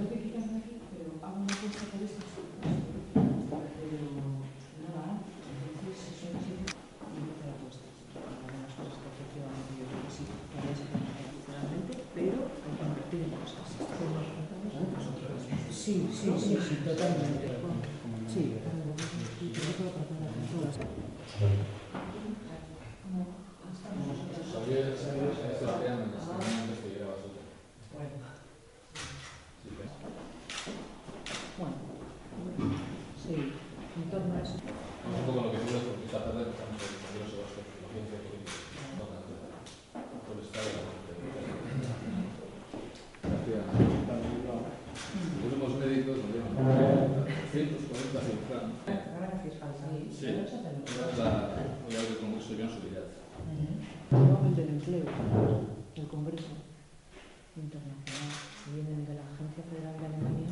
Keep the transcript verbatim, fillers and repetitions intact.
no te quitas de aquí, pero hago una cosa por estas cosas. Pero nada, entonces eso es y no te la cuesta. Algunas cosas que efectivamente yo creo que sí, podría ser tradicionalmente, pero hay que invertir en cosas. Sí, sí, sí, sí, totalmente. Sí, y por eso lo tratar de todas. Sabía, sabía, sabía, antes que llegabas tú. Bueno. Bueno, sí, en torno a eso. Vamos un poco a lo que tú ves, porque esta tarde estamos en el Congreso Vasco de Filosofía Política, por el Estado de la Los últimos médicos nos llevan trescientos cuarenta cirujanos. Gracias, Falsa. Sí, es la unidad del Congreso Joan Subirats. Nuevamente el empleo del Congreso Internacional. Vienen de la Agencia Federal de Alemania.